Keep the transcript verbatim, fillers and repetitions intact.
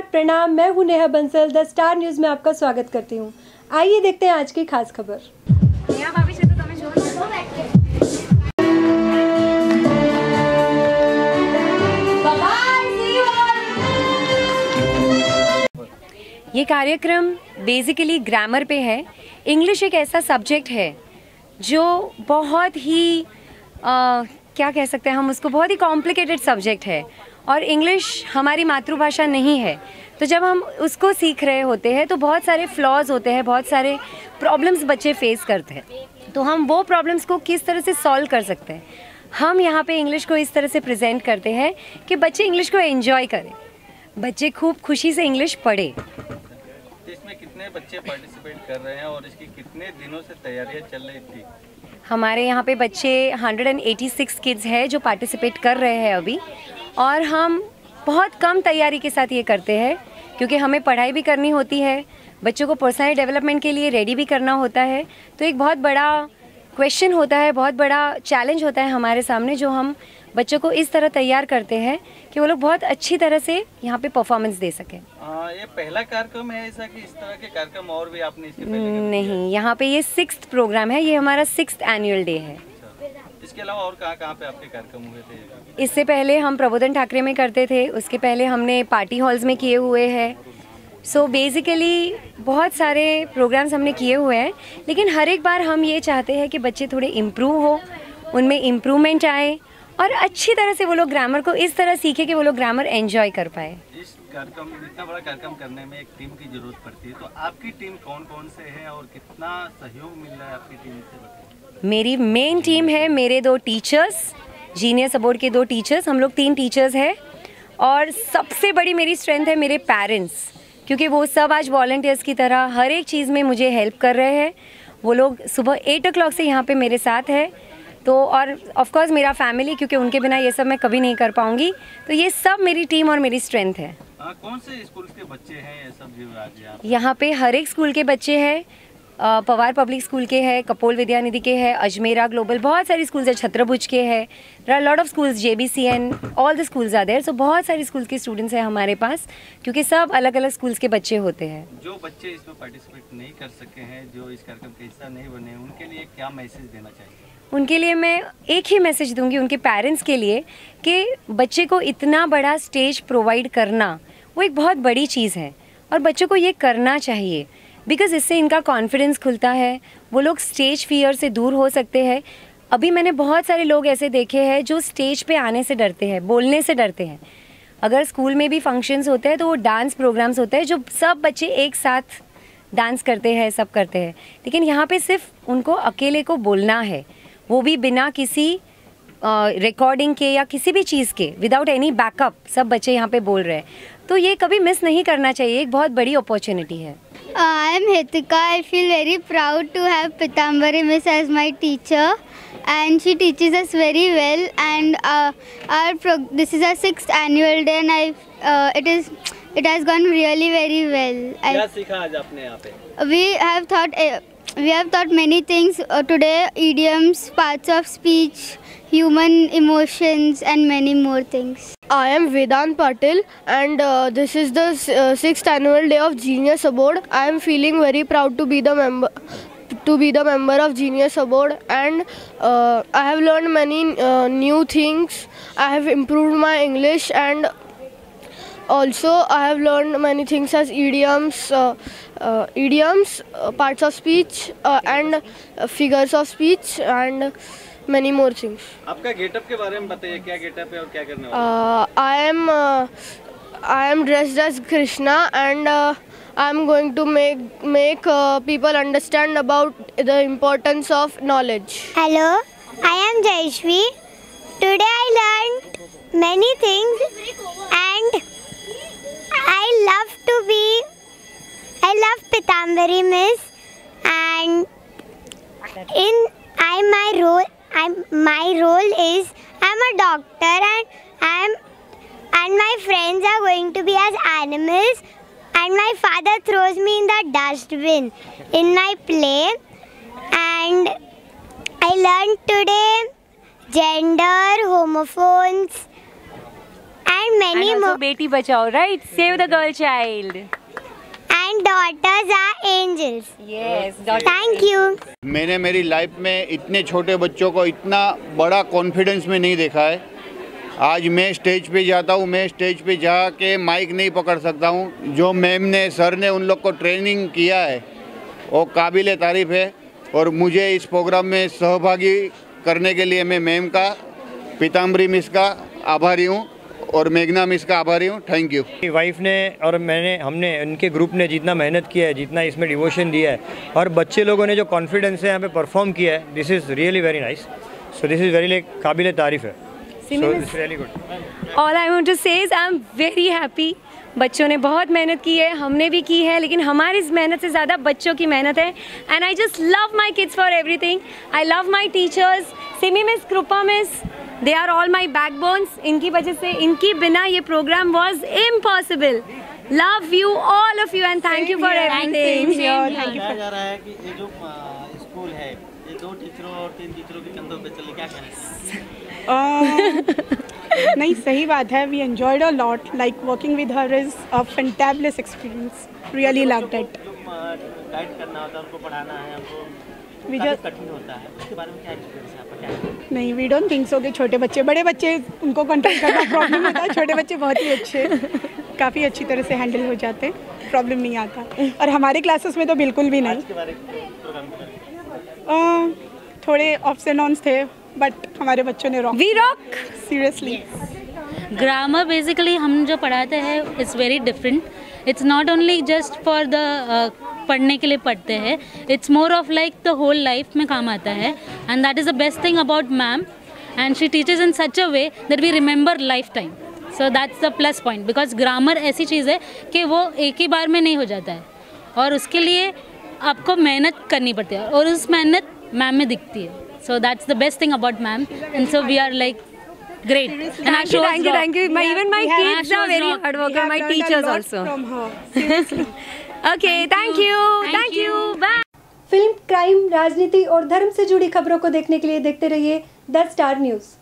प्रणाम। मैं हूं Neha Bansal, the star news में आपका स्वागत करती हूं। आइए देखते हैं आज की खास खबर। ये कार्यक्रम बेसिकली ग्रामर पे है। इंग्लिश एक ऐसा सब्जेक्ट है जो बहुत ही आ, क्या कह सकते हैं हम उसको, बहुत ही कॉम्प्लिकेटेड सब्जेक्ट है और इंग्लिश हमारी मातृभाषा नहीं है। तो जब हम उसको सीख रहे होते हैं तो बहुत सारे फ्लॉज होते हैं, बहुत सारे प्रॉब्लम्स बच्चे फेस करते हैं। तो हम वो प्रॉब्लम्स को किस तरह से सॉल्व कर सकते हैं, हम यहाँ पे इंग्लिश को इस तरह से प्रेजेंट करते हैं कि बच्चे इंग्लिश को एंजॉय करें, बच्चे खूब खुशी से इंग्लिश पढ़े। इसमें कितने बच्चे पार्टिसिपेट कर रहे हैं और इसकी कितने दिनों से तैयारियां चल रही थी? हमारे यहाँ पे बच्चे एक सौ छियासी किड्स हैं जो पार्टिसिपेट कर रहे हैं अभी, और हम बहुत कम तैयारी के साथ ये करते हैं क्योंकि हमें पढ़ाई भी करनी होती है, बच्चों को पर्सनल डेवलपमेंट के लिए रेडी भी करना होता है। तो एक बहुत बड़ा क्वेश्चन होता है, बहुत बड़ा चैलेंज होता है हमारे सामने, जो हम बच्चों को इस तरह तैयार करते हैं कि वो लोग बहुत अच्छी तरह से यहाँ पे परफॉर्मेंस दे सकें। आ, ये पहला कार्यक्रम है ऐसा कि इस तरह के कार्यक्रम और भी आपने इसके पहले नहीं, यहाँ पे ये सिक्स्थ प्रोग्राम है, ये हमारा सिक्स्थ एनुअल डे है। इसके अलावा और कहाँ कहाँ पे आपके कार्यक्रम हुए थे? इससे पहले हम प्रबोधन ठाकरे में करते थे, उसके पहले हमने पार्टी हॉल्स में किए हुए हैं। सो बेसिकली बहुत सारे प्रोग्राम्स हमने किए हुए हैं, लेकिन हर एक बार हम ये चाहते हैं कि बच्चे थोड़े इम्प्रूव हो, उनमें इम्प्रूवमेंट आए और अच्छी तरह से वो लोग ग्रामर को इस तरह सीखे कि वो लोग ग्रामर एंजॉय कर पाए। इस कार्यक्रम, इतना बड़ा कार्यक्रम करने में एक टीम की जरूरत पड़ती है, तो आपकी टीम कौन कौन से है और कितना सहयोग मिल रहा है आपकी टीम से? मेरी मेन टीम है मेरे दो टीचर्स, जीनियस अबोर्ड के दो टीचर्स, हम लोग तीन टीचर्स हैं। और सबसे बड़ी मेरी स्ट्रेंथ है मेरे पेरेंट्स, क्योंकि वो सब आज वॉलंटियर्स की तरह हर एक चीज़ में मुझे हेल्प कर रहे हैं। वो लोग सुबह एट ओ क्लॉक से यहाँ पे मेरे साथ है। तो और ऑफ कोर्स मेरा फैमिली, क्योंकि उनके बिना ये सब मैं कभी नहीं कर पाऊँगी। तो ये सब मेरी टीम और मेरी स्ट्रेंथ है। आ, कौन से स्कूल के बच्चे हैं ये सब जो? यहाँ पे हर एक स्कूल के बच्चे हैं, पवार पब्लिक स्कूल के हैं, कपोल विद्यानिधि के हैं, अजमेरा ग्लोबल, बहुत सारी स्कूल्स है, छत्रभुज के हैं, there are lot of schools, JBCN, all the schools are there. So बहुत सारी स्कूल्स के स्टूडेंट्स हैं हमारे पास, क्योंकि सब अलग अलग स्कूल्स के बच्चे होते हैं। जो बच्चे इसमें पार्टिसिपेट नहीं कर सके हैं, जो इस कार्यक्रम का हिस्सा नहीं बने, उनके लिए क्या मैसेज देना चाहिए? उनके लिए मैं एक ही मैसेज दूंगी, उनके पेरेंट्स के लिए, कि बच्चे को इतना बड़ा स्टेज प्रोवाइड करना वो एक बहुत बड़ी चीज़ है और बच्चों को ये करना चाहिए, बिकॉज़ इससे इनका कॉन्फिडेंस खुलता है, वो लोग स्टेज फियर से दूर हो सकते हैं। अभी मैंने बहुत सारे लोग ऐसे देखे हैं जो स्टेज पे आने से डरते हैं, बोलने से डरते हैं। अगर स्कूल में भी फंक्शंस होते हैं तो वो डांस प्रोग्राम्स होते हैं जो सब बच्चे एक साथ डांस करते हैं, सब करते हैं, लेकिन यहाँ पे सिर्फ उनको अकेले को बोलना है, वो भी बिना किसी रिकॉर्डिंग uh, के या किसी भी चीज़ के, विदाउट एनी बैकअप सब बच्चे यहाँ पे बोल रहे हैं। तो ये कभी मिस नहीं करना चाहिए, एक बहुत बड़ी अपॉर्चुनिटी है। I am Hitika. I feel very proud to have Pitambari miss as my teacher and she teaches us very well, and uh, our pro- this is our sixth annual day and I uh, it is it has gone really very well. क्या सीखा आज आपने यहाँ पे? We have thought uh, we have taught many things uh, today: idioms, parts of speech, human emotions, and many more things. I am Vedant Patil, and uh, this is the uh, sixth annual day of Genius Abode. I am feeling very proud to be the member to be the member of Genius Abode, and uh, I have learned many uh, new things. I have improved my English, and also I have learned many things as idioms, uh, uh, idioms, uh, parts of speech, uh, and uh, figures of speech, and many more things. आपका getup के बारे में बताइए, क्या getup है और क्या करने वाले हैं? uh, I am uh, I am dressed as Krishna, and uh, I am going to make make uh, people understand about the importance of knowledge. Hello, I am Jayashvi. Today I learned many things, and I love to be. I love Pitambari Miss, and in I my role. I'm my role is I'm a doctor, and I'm and my friends are going to be as animals. And my father throws me in the dustbin in my play. And I learned today gender, homophones, and many And also more. Beti Bachao, right? Save the girl child. And daughters are angels. Yes. Thank you. मैंने मेरी life में इतने छोटे बच्चों को इतना बड़ा confidence में नहीं देखा है। आज मैं स्टेज पे जाता हूँ, मैं स्टेज पे जाके माइक नहीं पकड़ सकता हूँ। जो मैम ने, सर ने उन लोग को ट्रेनिंग किया है वो काबिल तारीफ़ है, और मुझे इस प्रोग्राम में सहभागी करने के लिए मैं मैम का, पीताम्बरी मिस का आभारी हूँ और मेघना मिस का आभारी हूँ। Thank you. वाइफ ने और मैंने, हमने, उनके ग्रुप ने जितना मेहनत किया है, जितना इसमें डिवोशन दिया है, और बच्चे लोगों ने जो कॉन्फिडेंस से यहाँ पे परफॉर्म किया है, this is really very nice. So this is very like काबिल तारीफ़ है। So this really good. All I want to say is I'm very happy. बच्चों ने बहुत मेहनत की है, हमने भी की है, लेकिन हमारी इस मेहनत से ज़्यादा बच्चों की मेहनत है। And I just love my kids for everything. I love my teachers, Simi miss, Kripa miss, they are all my backbones. इनकी वजह से, इनकी बिना ये programme was impossible. Love you all of you and thank you for everything. कहा जा रहा है कि ये जो स्कूल है, ये दो टीचरों और तीन टीचरों के कंधों पे चले, क्या कहें? नहीं, सही बात है। We enjoyed a lot, like working with her is a fantabulous experience, really loved it. Guide करना होता है, उनको पढ़ाना है, उनको We काफी just- कठिन होता है, उसके बारे में क्या एक्सपीरियंस है आपका, क्या है? नहीं, वी डोंट थिंक सो कि छोटे बच्चे, बड़े बच्चे उनको कंट्रोल करना प्रॉब्लम होता है। छोटे बच्चे बहुत ही अच्छे, काफ़ी अच्छी तरह से हैंडल हो जाते हैं, प्रॉब्लम नहीं आता। और हमारे क्लासेस में तो बिल्कुल भी नहीं। इसके बारे में प्रोग्राम के बारे में अ, थोड़े ऑफ्स एंड ऑन्स थे, बट हमारे बच्चों ने rock, we rock seriously. Grammar basically हम जो पढ़ाते हैं it's very different. It's not only just for the पढ़ने के लिए पढ़ते हैं, it's more of like the whole life में काम आता है। And that is the best thing about ma'am, and she teaches in such a way that we remember life time. So that's the plus point, because grammar ऐसी चीज़ है कि वो एक ही बार में नहीं हो जाता है, और उसके लिए आपको मेहनत करनी पड़ती है, और उस मेहनत मैम में दिखती है। So that's the best thing about ma'am, and so we are like great. And our Thank you, shows thank you, rock. thank you. My, even my we have- kids are very hard worker, my teachers also. From her, seriously. Okay, thank you, thank you, bye. Film, crime, राजनीति और धर्म से जुड़ी खबरों को देखने के लिए देखते रहिए द स्टार न्यूज़।